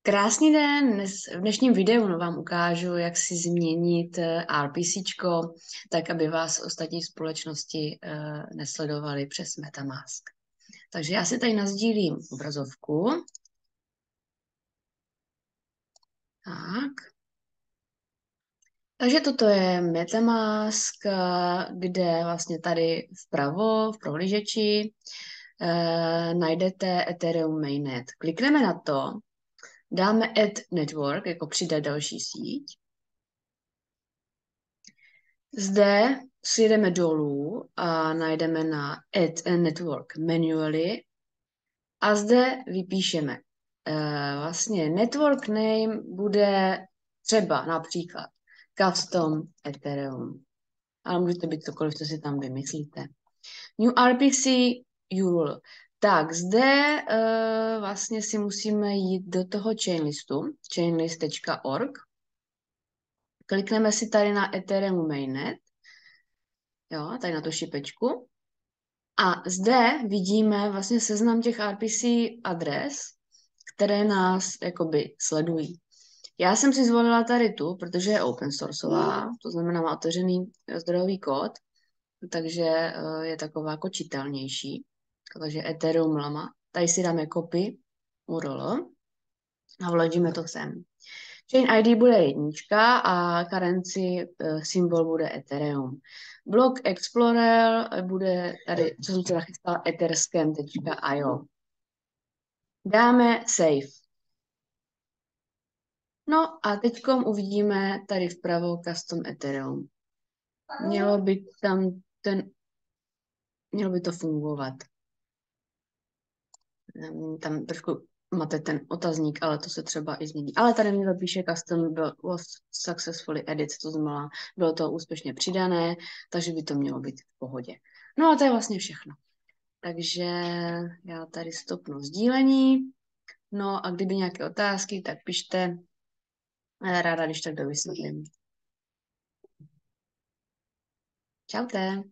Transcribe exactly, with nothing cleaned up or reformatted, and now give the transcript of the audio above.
Krásný den, dnes, v dnešním videu vám ukážu, jak si změnit RPCčko, tak aby vás ostatní společnosti uh, nesledovaly přes MetaMask. Takže já si tady nasdílím obrazovku. Tak. Takže toto je MetaMask, kde vlastně tady vpravo v prohlížeči uh, najdete Ethereum Mainnet. Klikneme na to, dáme Add Network, jako přidat další síť. Zde si jdeme dolů a najdeme na Add a Network Manually a zde vypíšeme. Uh, vlastně network name bude třeba například Custom Ethereum. Ale můžete být cokoliv, co si tam vymyslíte. New R P C U R L. Tak, zde uh, vlastně si musíme jít do toho chainlistu, chainlist tečka org. Klikneme si tady na Ethereum Mainnet. Jo, tady na tu šipečku. A zde vidíme vlastně seznam těch R P C adres, které nás jakoby sledují. Já jsem si zvolila tady tu, protože je open sourceová, to znamená má otevřený zdrojový kód, takže je taková jako čitelnější. Takže Ethereum Lama. Tady si dáme copy U R L a vložíme to sem. Chain I D bude jednička a currency symbol bude Ethereum. Block Explorer bude tady, co jsem se nachystala, etherscan tečka i o. Dáme save. No a teďkom uvidíme tady vpravo custom Ethereum. Mělo by tam ten, mělo by to fungovat. Tam trošku máte ten otazník, ale to se třeba i změní. Ale tady mi to píše custom was successfully edit, to znamená, bylo to úspěšně přidané, takže by to mělo být v pohodě. No a to je vlastně všechno. Takže já tady stopnu sdílení. No a kdyby nějaké otázky, tak pište. Ráda, když tak dovysvětlím. Čaute.